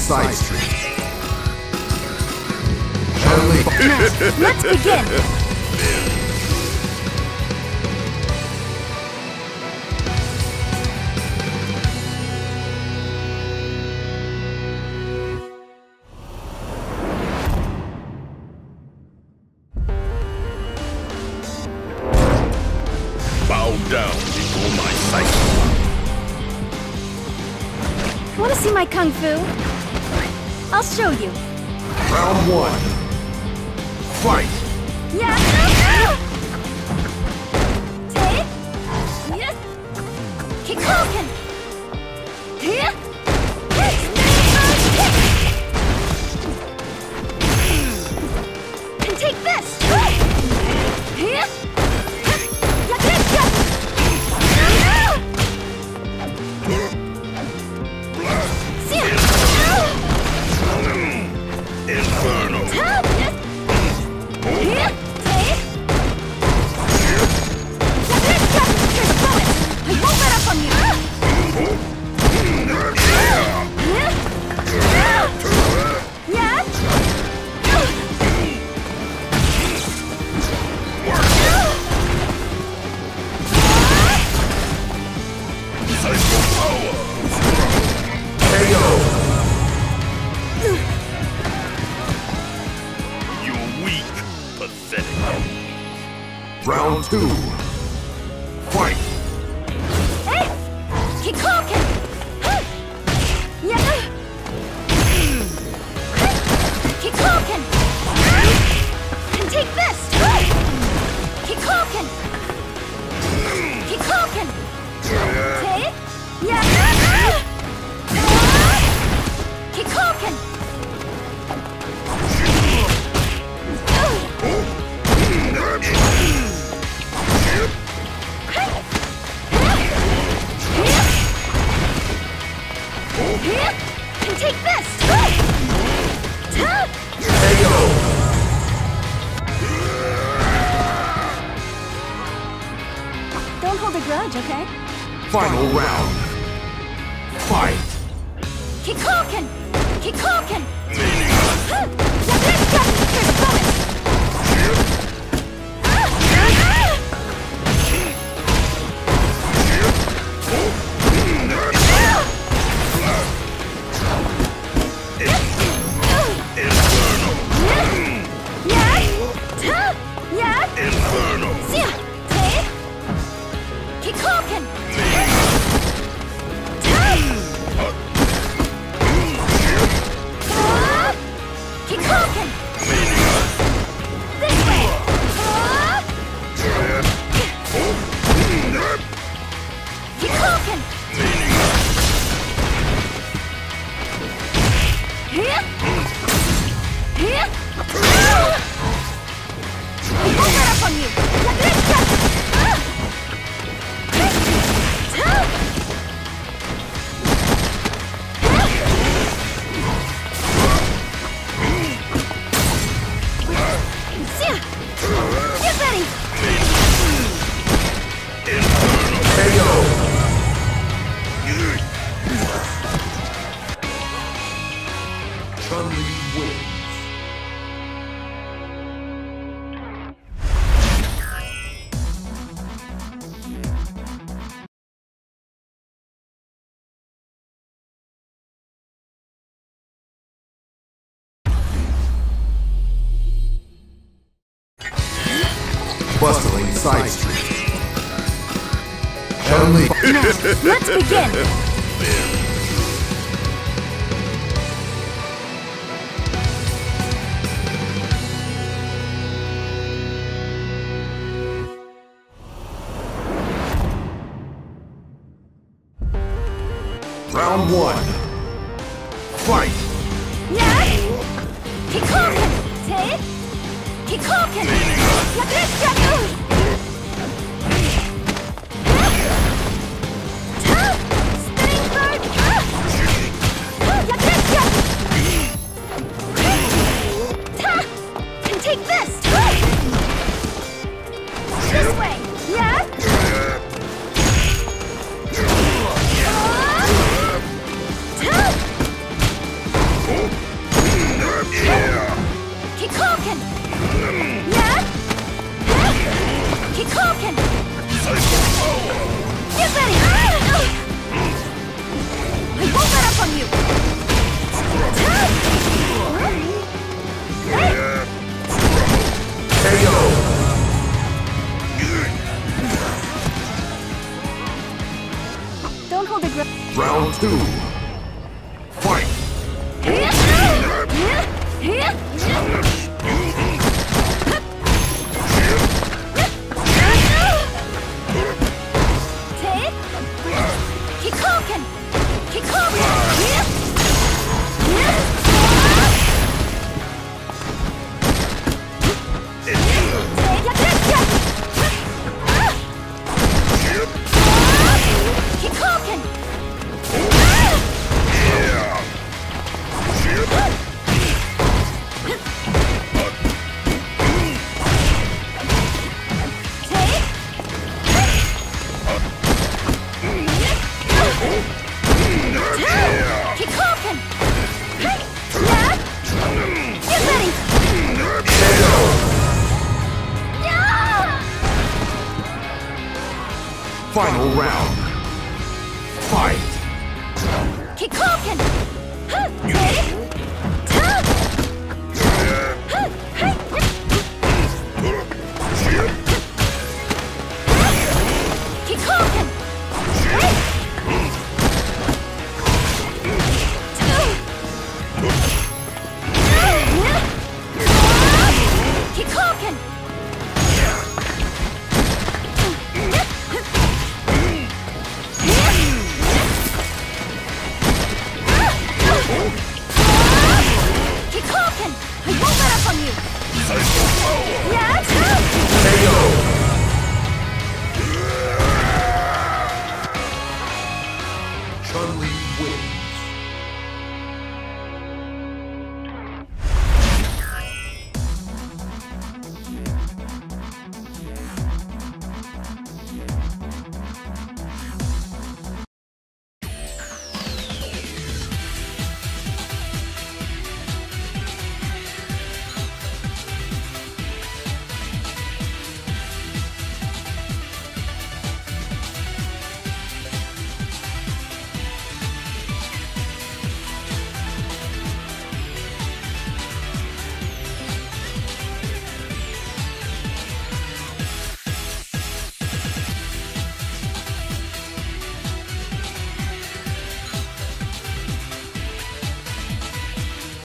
side street. Now, let's begin! Bow down before my sight. Want to see my kung fu? I'll show you. Round one. Fight! Yeah! Take! Yes! Kick Hadouken! Here! And take this! Here! Inferno! Round two. Fight! Hey! Kick Hadouken! Yeah! Kick Hadouken! And take this! Kick Hadouken! Kick Hadouken! Take! Yeah! Kick Hadouken! And take this! KO! Don't hold a grudge, okay? Final round. Fight! Kick Hadouken! Kick Hadouken! Inferno! Kick Hadouken! Kick Hadouken! This way! Kick Hadouken! Here! Here! I won't let up on you! Get ready! KO! Chun-Li wins. Bustling side street. Chun-Li. Now, let's begin! Round one. Fight! Yeah! Kick Hadouken! Take! Kick Hadouken! Spinning bird! And take this! This way! Yeah! Yeah! Keep talking! Psycho power! Get ready! I won't let up on you! KO. Don't hold a grudge. Round 2. Fight. Keep talking! Keep talking! Keep talking! Keep talking! Yeah! Get ready! Yeah! Final round. Fight. Keep talking! Keep talking! Keep talking! Keep talking! I won't let up on you! Psycho power! Yeah?